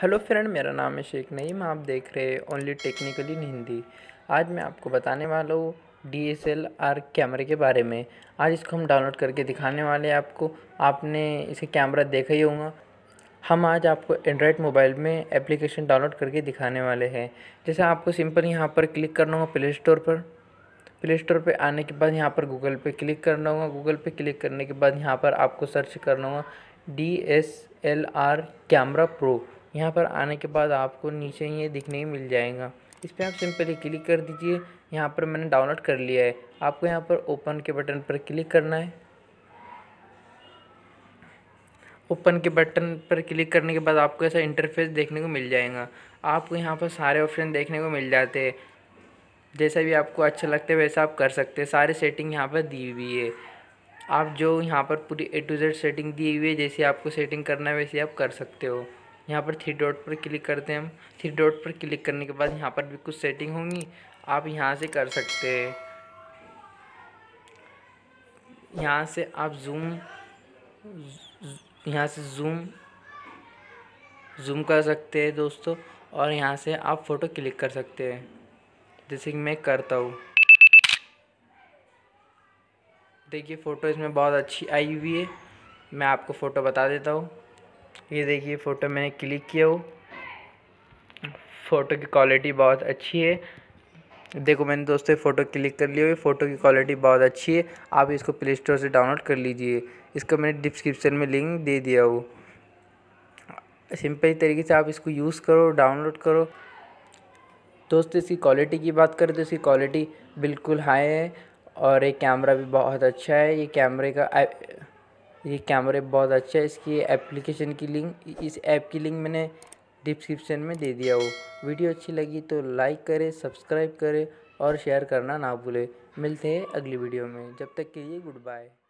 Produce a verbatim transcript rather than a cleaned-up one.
Hello friend, मेरा नाम है शेख नईम। आप देख रहे हैं ओनली टेक्निकल इन हिंदी। आज मैं आपको बताने वाला हूँ डी एस एल आर कैमरे के बारे में। आज इसको हम डाउनलोड करके दिखाने वाले हैं आपको। आपने इसे कैमरा देखा ही होगा। हम आज आपको एंड्रॉयड मोबाइल में एप्लीकेशन डाउनलोड करके दिखाने वाले हैं। जैसे आपको सिंपल यहाँ पर क्लिक करना होगा प्ले स्टोर पर। प्ले स्टोर पे आने के बाद यहाँ पर गूगल पे क्लिक करना होगा। गूगल पे क्लिक करने के बाद यहाँ पर आपको सर्च करना होगा D S L R camera pro. यहाँ पर आने के बाद आपको नीचे ये दिखने ही मिल जाएगा। इस पर आप सिंपली क्लिक कर दीजिए। यहाँ पर मैंने डाउनलोड कर लिया है। आपको यहाँ पर ओपन के बटन पर क्लिक करना है। ओपन के बटन पर क्लिक करने के बाद आपको ऐसा इंटरफेस देखने को मिल जाएगा। आपको यहाँ पर सारे ऑप्शन देखने को मिल जाते हैं। जैसा भी आपको अच्छा लगता है वैसा आप कर सकते हैं। सारे सेटिंग यहाँ पर दी हुई है। आप जो यहाँ पर पूरी ए टू जेड सेटिंग दी हुई है, जैसे आपको सेटिंग करना है वैसे आप कर सकते हो। यहाँ पर थ्री डॉट पर क्लिक करते हैं हम। थ्री डॉट पर क्लिक करने के बाद यहाँ पर भी कुछ सेटिंग होंगी, आप यहाँ से कर सकते हैं। यहाँ से आप जूम यहाँ से जूम जूम कर सकते हैं दोस्तों। और यहाँ से आप फ़ोटो क्लिक कर सकते हैं, जैसे कि मैं करता हूँ। देखिए फ़ोटो इसमें बहुत अच्छी आई हुई है। मैं आपको फ़ोटो बता देता हूँ। ये देखिए फ़ोटो मैंने क्लिक किया हो। फ़ोटो की क्वालिटी बहुत अच्छी है। देखो मैंने दोस्तों फ़ोटो क्लिक कर लिया हुई। फ़ोटो की क्वालिटी बहुत अच्छी है। आप इसको प्ले स्टोर से डाउनलोड कर लीजिए। इसका मैंने डिस्क्रिप्शन में लिंक दे दिया हो। सिंपल तरीके से आप इसको यूज़ करो, डाउनलोड करो। दोस्तों इसकी क्वालिटी की बात करें तो इसकी क्वालिटी बिल्कुल हाई है और ये कैमरा भी बहुत अच्छा है। ये कैमरे का ये कैमरे बहुत अच्छा है। इसकी एप्लीकेशन की लिंक, इस ऐप की लिंक मैंने डिस्क्रिप्शन में दे दिया हो। वीडियो अच्छी लगी तो लाइक करें, सब्सक्राइब करें और शेयर करना ना भूलें। मिलते हैं अगली वीडियो में। जब तक के लिए गुड बाय।